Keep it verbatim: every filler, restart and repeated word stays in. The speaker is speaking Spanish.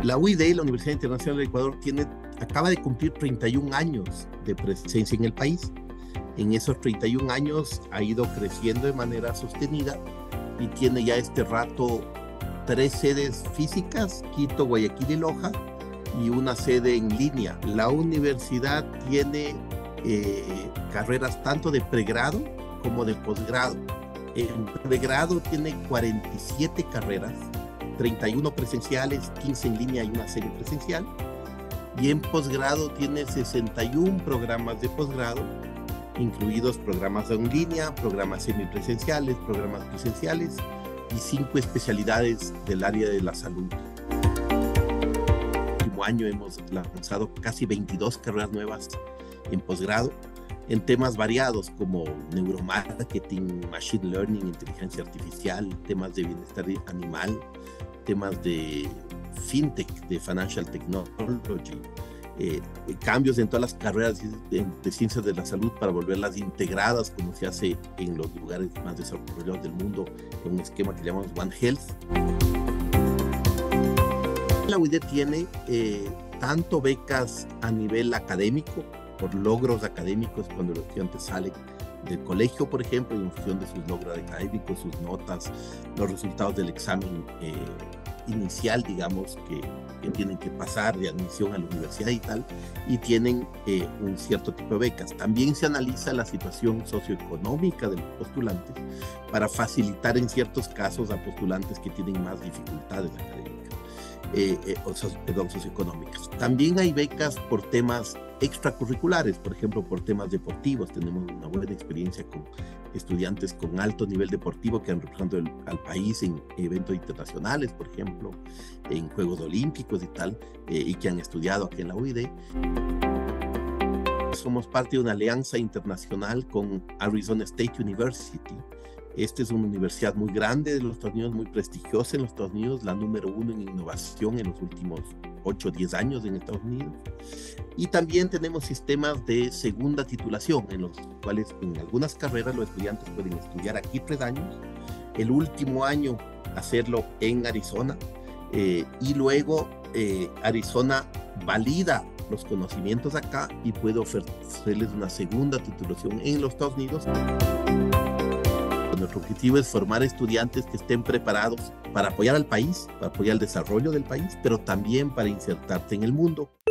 La U I D, la Universidad Internacional del Ecuador, tiene, acaba de cumplir treinta y un años de presencia en el país. En esos treinta y un años ha ido creciendo de manera sostenida y tiene ya este rato tres sedes físicas, Quito, Guayaquil y Loja, y una sede en línea. La universidad tiene eh, carreras tanto de pregrado como de posgrado. En pregrado tiene cuarenta y siete carreras, treinta y uno presenciales, quince en línea y una serie presencial. Y en posgrado tiene sesenta y uno programas de posgrado, incluidos programas en línea, programas semipresenciales, programas presenciales y cinco especialidades del área de la salud. El último año hemos lanzado casi veintidós carreras nuevas en posgrado, en temas variados como neuromarketing, machine learning, inteligencia artificial, temas de bienestar animal, temas de fintech, de financial technology, eh, cambios en todas las carreras de, de ciencias de la salud para volverlas integradas, como se hace en los lugares más desarrollados del mundo, en un esquema que llamamos One Health. La U I D tiene eh, tanto becas a nivel académico, por logros académicos cuando los estudiantes salen del colegio, por ejemplo, y en función de sus logros académicos, sus notas, los resultados del examen eh, inicial, digamos, que, que tienen que pasar de admisión a la universidad y tal, y tienen eh, un cierto tipo de becas. También se analiza la situación socioeconómica de los postulantes para facilitar en ciertos casos a postulantes que tienen más dificultades académicas, eh, eh, o so, perdón, socioeconómicas. También hay becas por temas extracurriculares, por ejemplo, por temas deportivos. Tenemos una buena experiencia con estudiantes con alto nivel deportivo que han representado el, al país en eventos internacionales, por ejemplo, en Juegos Olímpicos y tal, eh, y que han estudiado aquí en la U I D. Somos parte de una alianza internacional con Arizona State University. Esta es una universidad muy grande de los Estados Unidos, muy prestigiosa en los Estados Unidos, la número uno en innovación en los últimos ocho o diez años en Estados Unidos. Y también tenemos sistemas de segunda titulación, en los cuales en algunas carreras los estudiantes pueden estudiar aquí tres años, el último año hacerlo en Arizona, eh, y luego eh, Arizona valida los conocimientos acá y puede ofrecerles una segunda titulación en los Estados Unidos. Nuestro objetivo es formar estudiantes que estén preparados para apoyar al país, para apoyar el desarrollo del país, pero también para insertarse en el mundo.